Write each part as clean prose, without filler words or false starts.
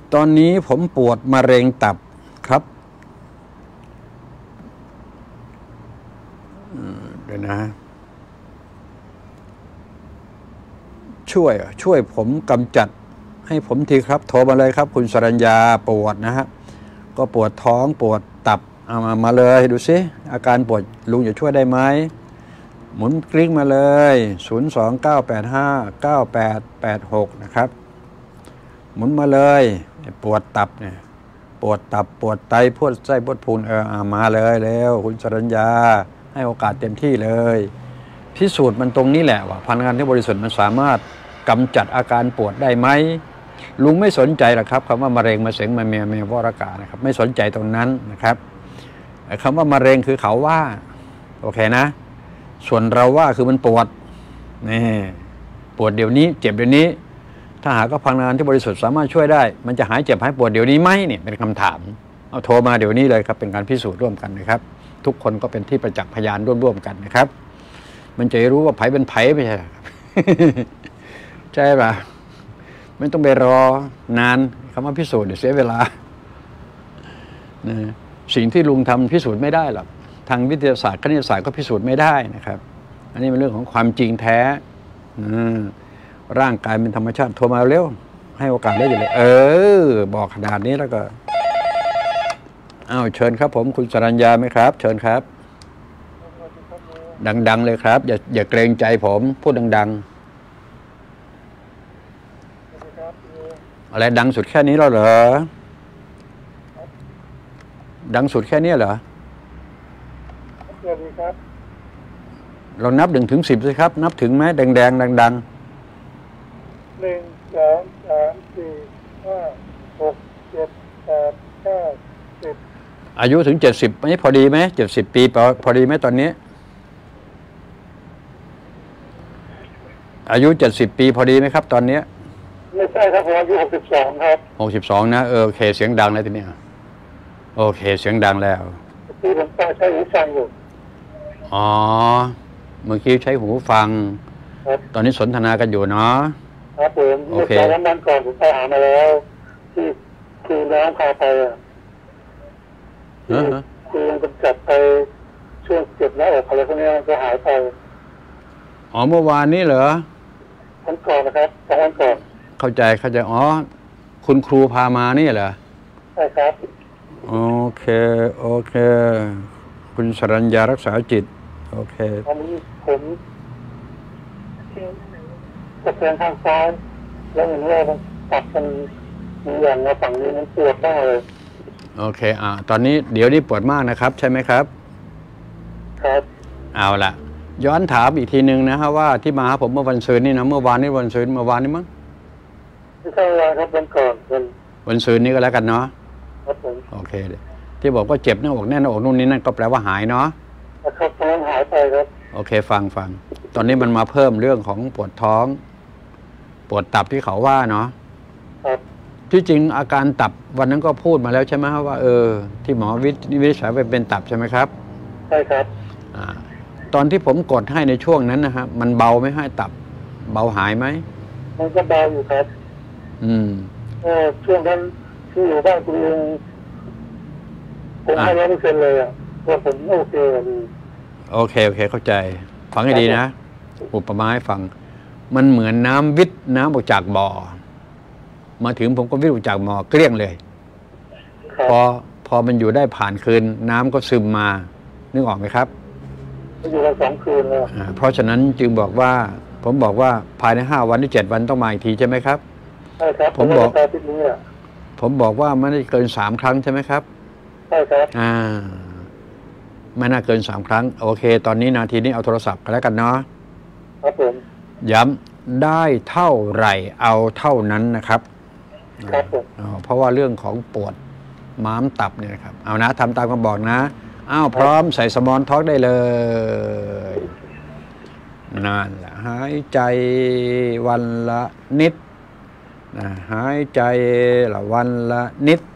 ตอนนี้ผมปวดมะเร็งตับครับเดี๋ยวนะช่วยผมกำจัดให้ผมทีครับโทรมาเลยครับคุณสรัญญาปวดนะฮะก็ปวดท้องปวดตับเอามาเลยดูซิอาการปวดลุงจะช่วยได้ไหมหมุนกริ้งมาเลย029859886นะครับหมุนมาเลยปวดตับเนี่ยปวดตับปวดไตปวดไส้ปวดพุงมาเลยแล้วคุณสรัญญาให้โอกาสเต็มที่เลยพิสูจน์มันตรงนี้แหละว่าพลังงานที่บริสุทธิ์มันสามารถกำจัดอาการปวดได้ไหมลุงไม่สนใจหรอกครับคำว่ามะเร็งมะเสงมะเมียวรากานะครับไม่สนใจตรงนั้นนะครับคำว่ามะเร็งคือเขาว่าโอเคนะส่วนเราว่าคือมันปวดนี่ปวดเดี๋ยวนี้เจ็บเดี๋ยวนี้ถ้าหากว่าพลังงานที่บริสุทธิ์สามารถช่วยได้มันจะหายเจ็บหายปวดเดี๋ยวนี้ไหมเนี่ยเป็นคำถามเอาโทรมาเดี๋ยวนี้เลยครับเป็นการพิสูจน์ร่วมกันนะครับทุกคนก็เป็นที่ประจักษ์พยานร่วมกันนะครับมันจะรู้ว่าไผเป็นไผไม่ใช่ใช่ป่ะไม่ต้องไปรอนานคำว่าพิสูจน์เดี๋ยวเสียเวลาสิ่งที่ลุงทำพิสูจน์ไม่ได้หรอกทางวิทยาศาสตร์คณิตศาสตร์ก็พิสูจน์ไม่ได้นะครับอันนี้เป็นเรื่องของความจริงแท้ร่างกายเป็นธรรมชาติโทรมาเร็วให้โอกาสได้เลยบอกขนาดนี้แล้วก็เชิญครับผมคุณสรัญญาไหมครับเชิญครับดังๆเลยครับอย่าเกรงใจผมพูดดังๆอะไรดังสุดแค่นี้แล้วเหรอดังสุดแค่นี้เหรอเรานับ1 ถึง 10สิครับนับถึงไหมแดงๆดังๆ 1 2 3 4 5 6 7 8 9 10 อายุถึง70ไม่พอดีไหม70 ปีพอดีไหมตอนนี้อายุ70 ปีพอดีไหมครับตอนนี้ไม่ใช่ครับผมอายุ62ครับ 62นะโอเคเสียงดังแล้วทีนี้โอเคเสียงดังแล้วที่ผมใช้หูฟังอยู่อ๋อเมื่อกี้ใช้หูฟังตอนนี้สนทนากันอยู่เนาะครับผมโอเคแล้ววันก่อนผมไปหามาแล้วที่คือน้องพาไปคือมันกำจัดไปช่วงเจ็บหน้าอกอะไรพวกนี้ก็หายไปอ๋อเมื่อวานนี้เหรอวันก่อนนะครับวันก่อนเข้าใจอ๋อคุณครูพามานี่เหรอใช่ครับโอเคคุณสรัญญารักษาจิตโอเคตอนนี้ผมกระเทือนข้างซ้ายแล้วเห็นว่ามันตัดกันมีอย่างในฝั่งนี้มันปวดมากเลยโอเคตอนนี้เดี๋ยวนี้ปวดมากนะครับใช่ไหมครับครับเอาละย้อนถามอีกทีนึงนะฮะว่าที่มาหาผมเมื่อวันศุกร์นี่นะเมื่อวานนี้วันศุกร์เมื่อวานนี้มั้งไม่ใช่วันครับวันก่อนวันศุกร์นี้ก็แล้วกันเนาะครับผมโอเคที่บอกว่าเจ็บหน้าอกแน่นหน้าอกนู่นนี่นั่นก็แปลว่าหายเนาะครับตอนนั้นหายไปครับโอเคฟังตอนนี้มันมาเพิ่มเรื่องของปวดท้องปวดตับที่เขาว่าเนาะครับที่จริงอาการตับวันนั้นก็พูดมาแล้วใช่ไหมว่าที่หมอวินิจฉัยไปเป็นตับใช่ไหมครับใช่ครับตอนที่ผมกดให้ในช่วงนั้นนะฮะมันเบาไม่ให้ตับเบาหายไหมมันก็เบาอยู่ครับช่วงนั้นที่อยู่บ้านคุณลุงผมให้100%เลยว่าผมโอเคดีโอเคเข้าใจฟังให้ดีนะอุปมาให้ฟังมันเหมือนน้ำวิทน้ำออกจากบ่อมาถึงผมก็วิทออกจากบ่อเกลี้ยงเลยพอมันอยู่ได้ผ่านคืนน้ำก็ซึมมานึกออกไหมครับมันอยู่มา2 คืนแล้วเพราะฉะนั้นจึงบอกว่าผมบอกว่าภายใน5 วันหรือ7 วันต้องมาอีกทีใช่ไหมครับใช่ครับผมบอกว่าไม่ได้เกิน3 ครั้งใช่ไหมครับใช่ครับไม่น่าเกิน3 ครั้งโอเคตอนนี้นาทีนี้เอาโทรศัพท์กันแล้วกันเนาะครับผมย้ำได้เท่าไหร่เอาเท่านั้นนะครับครับผมเพราะว่าเรื่องของปวดม้ามตับเนี่ยนะครับเอานะทำตามคำบอกนะพร้อมใส่สมอลท็อกได้เลยนั่นแหละหายใจวันละนิดหายใจละวันละนิด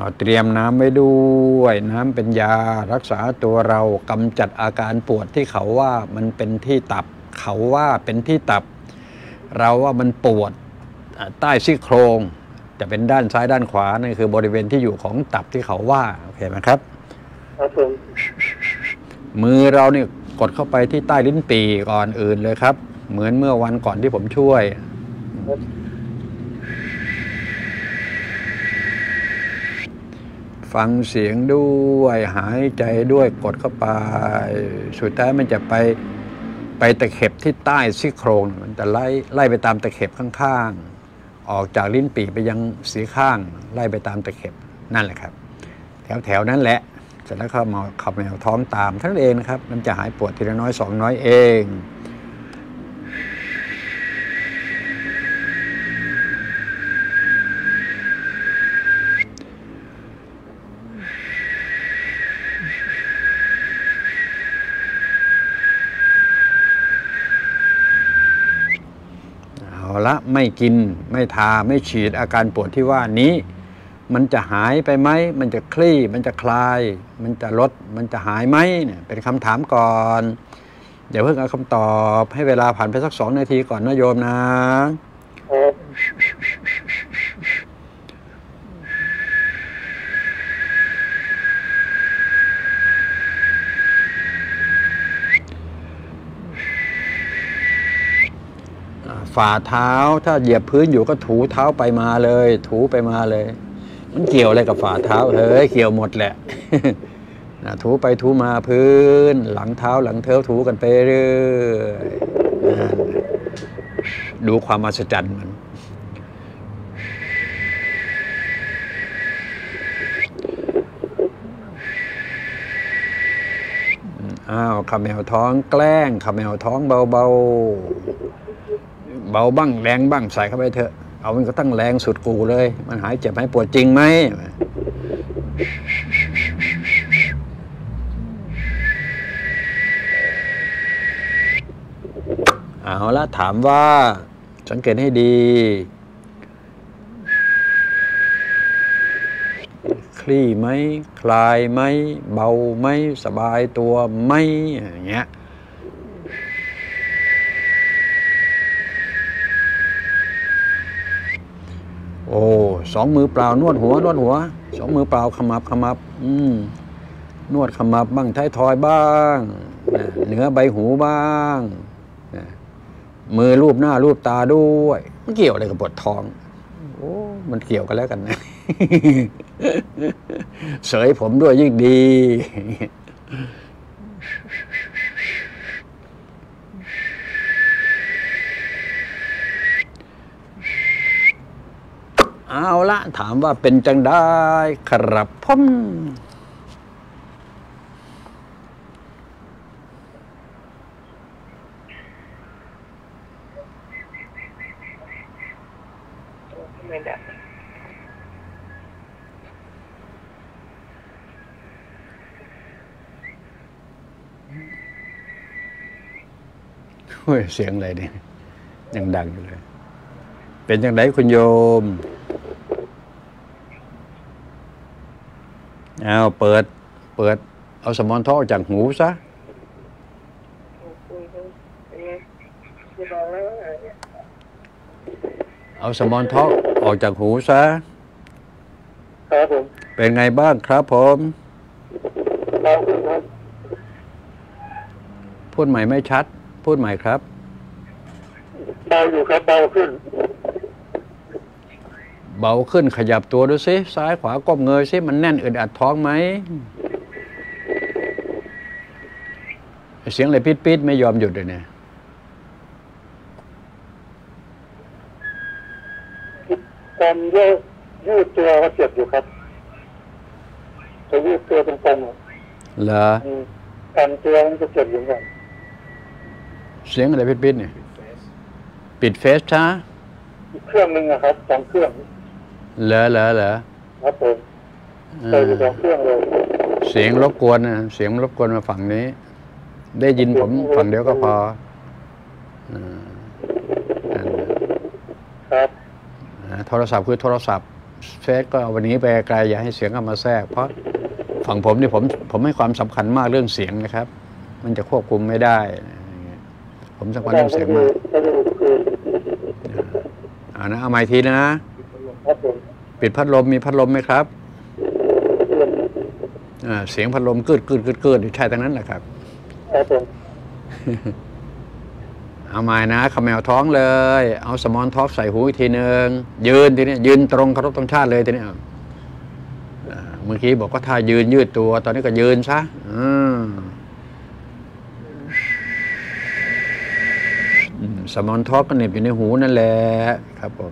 เตรียมน้ำไว้ด้วยน้ำเป็นยารักษาตัวเรากำจัดอาการปวดที่เขาว่ามันเป็นที่ตับเขาว่าเป็นที่ตับเราว่ามันปวดใต้ซี่โครงจะเป็นด้านซ้ายด้านขวานั่นคือบริเวณที่อยู่ของตับที่เขาว่าโอเคไหมครับครับผมมือเราเนี่ยกดเข้าไปที่ใต้ลิ้นปี่ก่อนอื่นเลยครับเหมือนเมื่อวันก่อนที่ผมช่วยฟังเสียงด้วยหายใจด้วยกดเข้าไปสุดท้ายมันจะไปตะเข็บที่ใต้ซี่โครงมันจะไล่ไปตามตะเข็บข้างๆออกจากลิ้นปี่ไปยังสีข้างไล่ไปตามตะเข็บนั่นแหละครับแถวนั้นแหละเสร็จแล้วเข้ามาขับแนวท้องตามท่านเองนะครับมันจะหายปวดทีละน้อย2น้อยเองละไม่กินไม่ทาไม่ฉีดอาการปวดที่ว่านี้มันจะหายไปไหมมันจะคลี่มันจะคลายมันจะลดมันจะหายไหมเนี่ยเป็นคำถามก่อนเดี๋ยวเพิ่งเอาคำตอบให้เวลาผ่านไปสัก2 นาทีก่อนนะโยมนะฝ่าเท้าถ้าเหยียบพื้นอยู่ก็ถูเท้าไปมาเลยถูไปมาเลยมันเกี่ยวอะไรกับฝ่าเท้าเฮ้ยเกี่ยวหมดแหละ ถูไปถูมาพื้นหลังเท้าหลังเท้าถูกันไปเรื่อยดูความมหัศจรรย์มันขมแมวท้องแกล้งขมแมวท้องเบาเบาบ้างแรงบ้างใส่เข้าไปเถอะเอามันก็ตั้งแรงสุดกูเลยมันหายเจ็บหายปวดจริงไหมเอาละถามว่าสังเกตให้ดีคลี่ไหมคลายไหมเบาไหมสบายตัวไหมอย่างเงี้ยโอ้2 มือเปล่านวดหัว2 มือเปล่าขมับนวดขมับบ้างท้ายทอยบ้างเหนือใบหูบ้างมือรูปหน้ารูปตาด้วยมันเกี่ยวอะไรกับปวดท้องโอ้มันเกี่ยวกันแล้วกันนะ เสยผมด้วยยิ่งดีเอาละถามว่าเป็นจังได้ครับผมไม่ได้เฮ้ยเสียงอะไรเนี่ยยังดังอยู่เลยเป็นจังไดคุณโยมเอาเปิดเอาสมอนท้องจากหูซะเอาสมอนท้องออกจากหูซะครับผมเป็นไงบ้างครับผมพูดใหม่ไม่ชัดพูดใหม่ครับเบาอยู่ครับเบาขึ้นขยับตัวดูสิซ้ายขวาก้มเงยสิมันแน่นอึดอัดท้องไหมเสียงอะไรปิดไม่ยอมหยุดเลยเนี่ยการยืดตัวก็เจ็บอยู่ครับจะยืดตัวตรงๆเหรอการตัวมันจะเจ็บอยู่กันเสียงอะไรปิดเนี่ยปิดเฟซช้าเครื่องนึงนะครับ2 เครื่องเหรอครับผมใส่อยู่2 เครื่องเลยเสียงรบกวนมาฝั่งนี้ได้ยินผมฝั่งเดียวก็พอครับโทรศัพท์คือโทรศัพท์เฟซก็วันนี้ไปไกลอย่าให้เสียงเข้ามาแทรกเพราะฝั่งผมนี่ผมให้ความสำคัญมากเรื่องเสียงนะครับ มันจะควบคุมไม่ได้ผมสำคัญเรื่องเสียงมากนะเอาไมค์ทีนะปิดพัดลมมีพัดลมไหมครับเสียงพัดลมเกิดใช่ทั้งนั้นแหละครับเอาไม้นะขมแมวท้องเลยเอาสมอนท็อกใส่หูอีกทีนึงยืนทีนี้ยืนตรงเคารพธงชาติเลยทีนี้เมื่อกี้บอกว่าถ้ายืนยืดตัวตอนนี้ก็ยืนซะสมอนท็อกก็เหน็บอยู่ในหูนั่นแหละครับผม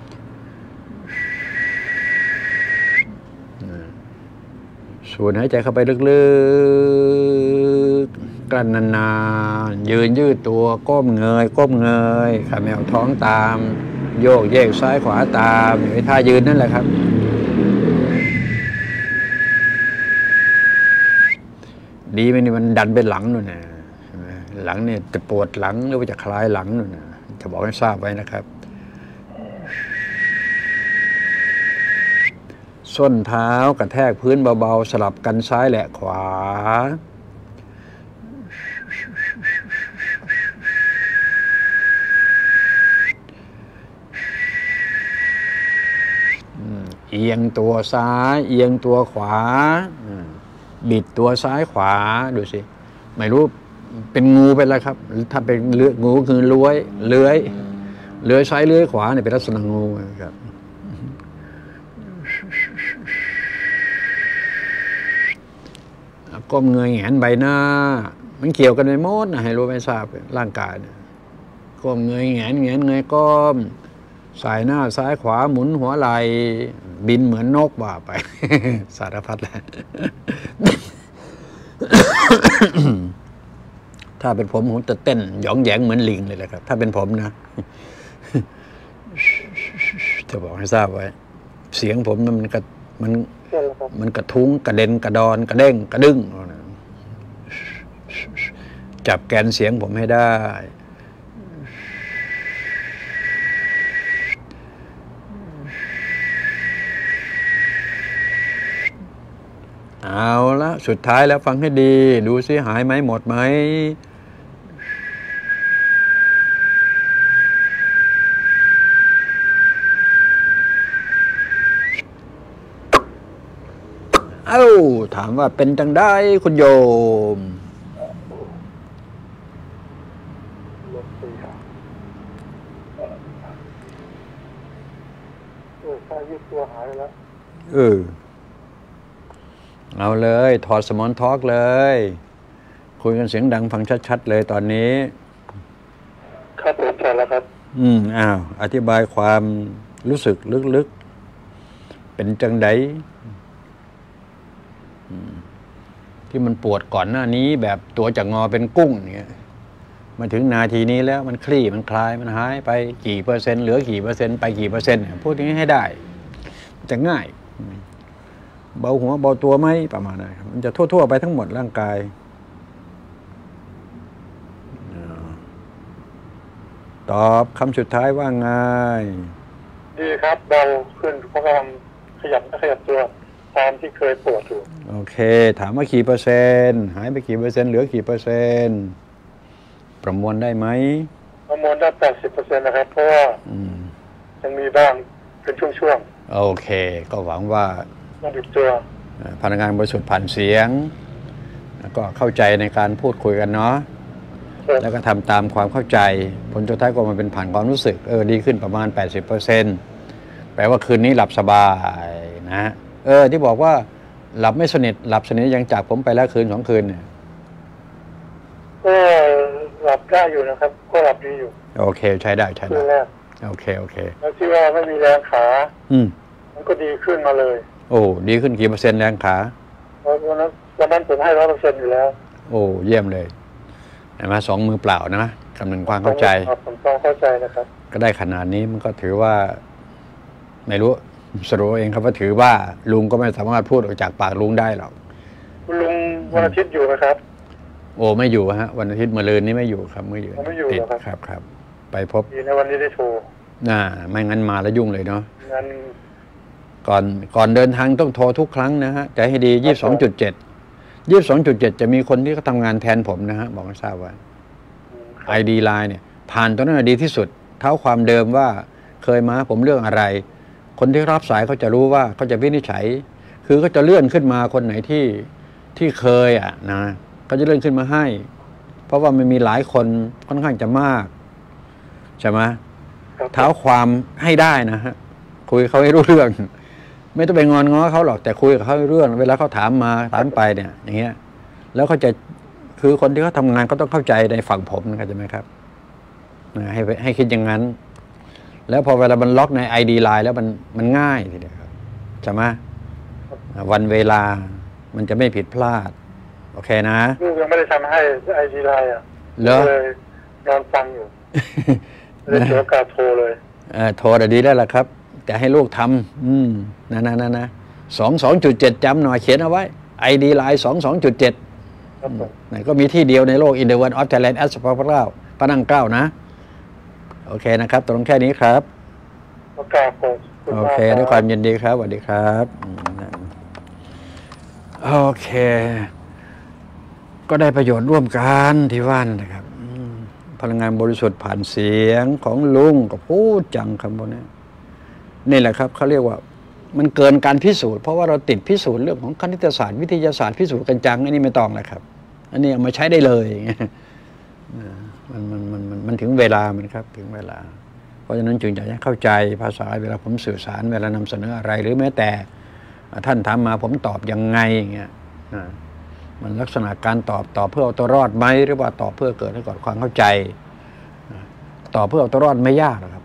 สูดหายใจเข้าไปลึกๆกลั้นนานๆยืนยืดตัวก้มเงยขมแมวท้องตามโยกเยกซ้ายขวาตามอยู่ในท่ายืนนั่นแหละครับดีไหมนี่มันดันไปหลังนู่นนะหลังเนี่ยจะปวดหลังหรือว่าจะคลายหลังนู่นนะจะบอกให้ทราบไว้นะครับส้นเท้ากระแทกพื้นเบาๆสลับกันซ้ายและขวาเอียงตัวซ้ายเอียงตัวขวาบิดตัวซ้ายขวาดูสิไม่รู้เป็นงูไปแล้วครับถ้าเป็นงูคือเลื้อยซ้ายเลื้อยขวาเนี่ยเป็นลักษณะงูครับก้มเงยแหงนใบหน้ามันเกี่ยวกันในหมดนะให้รู้ไม่ทราบร่างกายเนี่ยก้มเงยแหงนเงยก้มสายหน้าซ้ายขวาหมุนหัวไหล่บินเหมือนนกว่าไปสารพัดแหละถ้าเป็นผมจะเต้นหยองแหยงเหมือนลิงเลยแหละครับถ้าเป็นผมนะจะบอกให้ทราบไว้เสียงผมมันกระทุ้งกระเด็นกระดอนกระเด้งกระดึ้งจับแกนเสียงผมให้ได้เอาละสุดท้ายแล้วฟังให้ดีดูซิหายไหมหมดไหมถามว่าเป็นจังได้คุณโยมยืดตัวหายแล้วเอาเลยถอดสมอนทอล์กเลยคุยกันเสียงดังฟังชัดๆเลยตอนนี้ครับผมถอดแล้วครับอธิบายความรู้สึกลึกๆเป็นจังไดที่มันปวดก่อนหน้านี้แบบตัวจะงอเป็นกุ้งเนี่ยมาถึงนาทีนี้แล้วมันคลี่มันคลายมันหายไปกี่เปอร์เซ็นต์เหลือกี่เปอร์เซ็นต์ไปกี่เปอร์เซ็นต์พูดอย่างนี้ให้ได้จะง่ายเบาหัวเบาตัวไหมประมาณนั้นมันจะทั่วๆไปทั้งหมดร่างกายตอบคำสุดท้ายว่าไงดีครับเบาขึ้นเพราะกำลังขยับตัวตามที่เคยปวดอยู่โอเคถามว่ากี่เปอร์เซ็นต์หายไปกี่เปอร์เซ็นต์เหลือกี่เปอร์เซ็นต์ประมวลได้ไหมประมวลได้ 80% นะครับเพราะว่ายังมีบ้างเป็นช่วงๆโอเคก็หวังว่าดิบตัวพนักงานบริสุทธิ์ผ่านเสียงแล้วก็เข้าใจในการพูดคุยกันเนาะแล้วก็ทำตามความเข้าใจผลสุดท้ายก็มาเป็นผ่านความรู้สึกดีขึ้นประมาณ 80% แปลว่าคืนนี้หลับสบายนะที่บอกว่าหลับไม่สนิทหลับสนิทยังจากผมไปแล้วคืน2 คืนเนี่ยก็หลับได้อยู่นะครับก็หลับดีอยู่โอเคใช้ได้โอเคแล้วที่ว่าไม่มีแรงขามันก็ดีขึ้นมาเลยโอ้ดีขึ้นกี่เปอร์เซ็นต์แรงขาวันนั้นผมให้ 100% อยู่แล้วโอ้เยี่ยมเลยเห็นไหม2 มือเปล่านะคำนึงความเข้าใจผมต้องเข้าใจนะครับก็ได้ขนาดนี้มันก็ถือว่าไม่รู้สรุปเองครับว่าถือว่าลุงก็ไม่สามารถพูดออกจากปากลุงได้หรอกคุณลุงวันอาทิตย์อยู่ไหมครับโอ้ไม่อยู่ฮะวันอาทิตย์มะรืนนี้ไม่อยู่ครับไม่อยู่ติดครับไปพบในวันนี้ได้โทรไม่งั้นมาแล้วยุ่งเลยเนาะงั้นก่อนเดินทางต้องโทรทุกครั้งนะฮะใจให้ดี22.7จะมีคนที่เขาทำงานแทนผมนะฮะบอกให้ทราบว่า ID Line เนี่ยผ่านตรงนั้นดีที่สุดเท้าความเดิมว่าเคยมาผมเรื่องอะไร คนที่รับสายเขาจะรู้ว่าเขาจะวินิจฉัยคือเขาจะเลื่อนขึ้นมาคนไหนที่เคยนะเขาจะเลื่อนขึ้นมาให้เพราะว่ามันมีหลายคนค่อนข้างจะมากใช่ไหมเท้าความให้ได้นะฮะคุยเขาให้รู้เรื่องไม่ต้องไปงอนง้อเขาหรอกแต่คุยกับเขาให้เรื่องเวลาเขาถามมาถามไปเนี่ยอย่างเงี้ยแล้วเขาจะคือคนที่เขาทำงานก็ต้องเข้าใจในฝั่งผมนะครับใช่ไหมครับให้คิดอย่างนั้นแล้วพอเวลามันล็อกใน ID Line แล้วมันง่ายทีเดียวครับใช่ไหมวันเวลามันจะไม่ผิดพลาดโอเคนะลูกยังไม่ได้ทำให้ ID Line เลยนอนฟังอยู่เลยเสียโอกาสโทรเลยโทรแต่ดีแล้วล่ะครับแต่ให้ลูกทำนะ22.7จำหน่อยเขียนเอาไว้ ID Line 22.7นั่นก็มีที่เดียวในโลก In the World of Thailand แอสพระนั่งเกล้านะโอเคนะครับตรงแค่นี้ครับโอเคด้วยความยินดีครับสวัสดีครับโอเคก็ได้ประโยชน์ร่วมกันที่ว่านนะครับพลังงานบริสุทธิ์ผ่านเสียงของลุงก็พูดจังคำพวกนี้นี่แหละครับเขาเรียกว่ามันเกินการพิสูจน์เพราะว่าเราติดพิสูจน์เรื่องของคณิตศาสตร์วิทยาศาสตร์พิสูจน์กันจังอันนี้ไม่ต้องแล้วครับอันนี้เอามาใช้ได้เลยมันถึงเวลามันครับถึงเวลาเพราะฉะนั้นจึงอยากให้เข้าใจภาษาเวลาผมสื่อสารเวลานำเสนออะไรหรือแม้แต่ท่านถามมาผมตอบยังไงอย่างเงี้ยมันลักษณะการตอบเพื่อเอาตัวรอดไหมหรือว่าตอบเพื่อเกิดให้เกิดความเข้าใจตอบเพื่อเอาตัวรอดไม่ยากหรอกครับ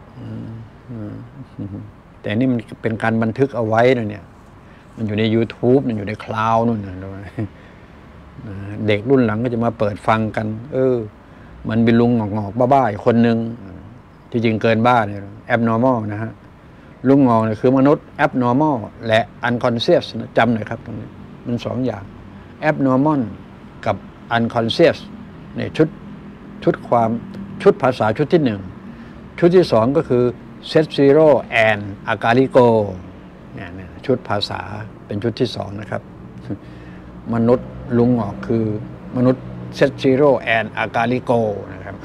แต่นี่มันเป็นการบันทึกเอาไว้นะเนี่ยมันอยู่ใน YouTube มันอยู่ในคลาวด์นู่นนะเด็กรุ่นหลังก็จะมาเปิดฟังกันมันเป็นลุงงอกบ้าๆอีกคนนึงที่จริงเกินบ้าเนี่ย abnormal นะฮะลุงงอกเนี่ยคือมนุษย์ abnormal และ unconscious นะจำหน่อยครับตรงนี้มันสองอย่าง abnormal กับ unconscious เนี่ยชุดภาษาชุดที่หนึ่งชุดที่สองก็คือ set zero and agarigo เนี่ยชุดภาษาเป็นชุดที่สองนะครับมนุษย์ลุงงอกคือมนุษย์เซตซีโร่แอนอากาลิโกนะครับ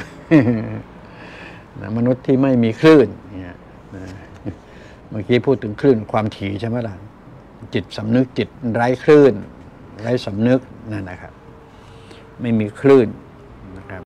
มนุษย์ที่ไม่มีคลื่นเนี่ยเมื่อกี้พูดถึงคลื่นความถี่ใช่ไหมล่ะจิตสำนึกจิตไร้คลื่นไร้สำนึกนั่นนะครับไม่มีคลื่น